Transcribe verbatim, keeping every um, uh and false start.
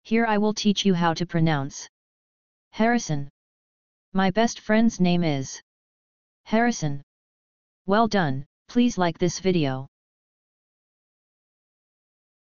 Here I will teach you how to pronounce Harrison. My best friend's name is Harrison. Well done, please like this video.